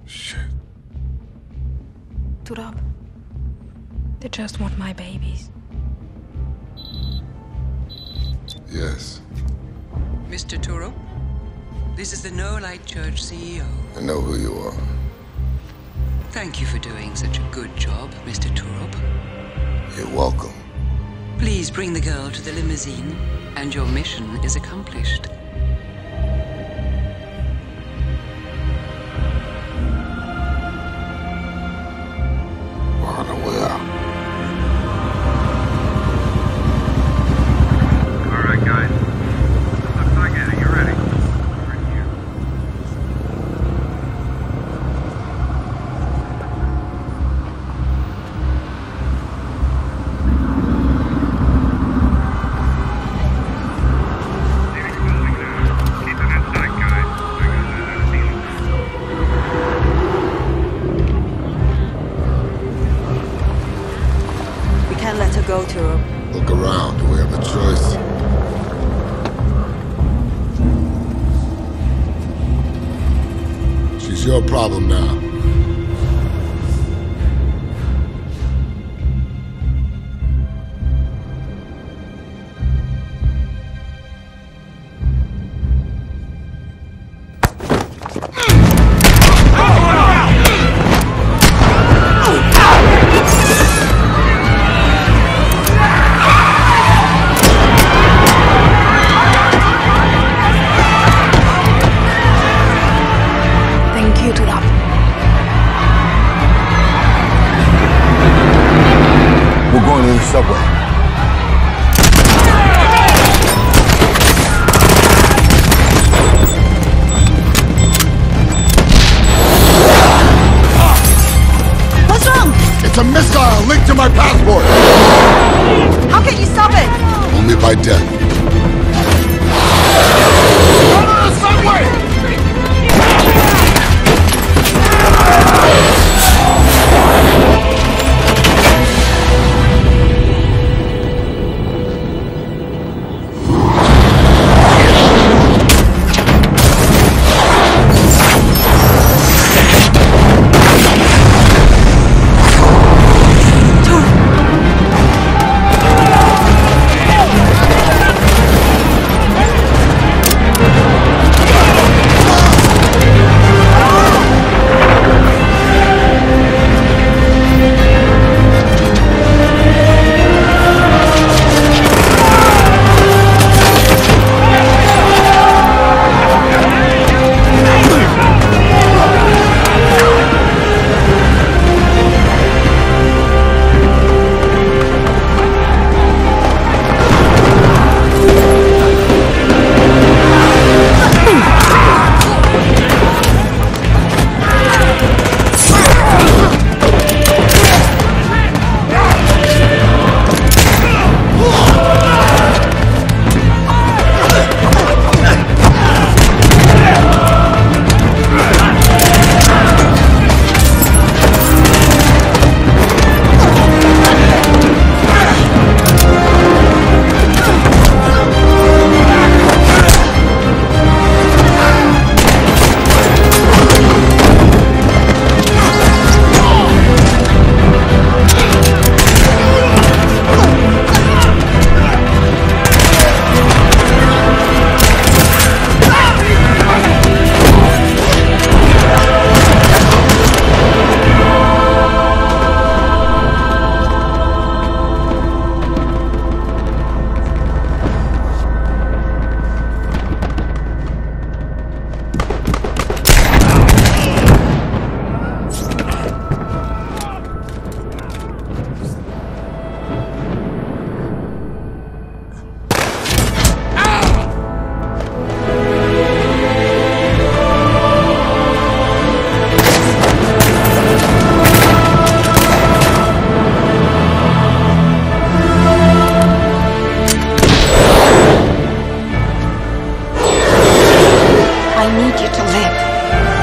Shit. Turab. They just want my babies. Yes. Mr. Turab, this is the No Light Church CEO. I know who you are. Thank you for doing such a good job, Mr. Turab. You're welcome. Please bring the girl to the limousine, and your mission is accomplished. We're on our way out. All right, guys. Looks like it. Are you ready? Right here. Leaving building now. Keep them in sight, guys. I got that out of Needle. We can't let her go, Turab. Look around. Do we have a choice? She's your problem now. Thank you, Turab. We're going to the subway. What's wrong? It's a missile linked to my passport. How can you stop it? Only by death. Go to the subway! I need you to live.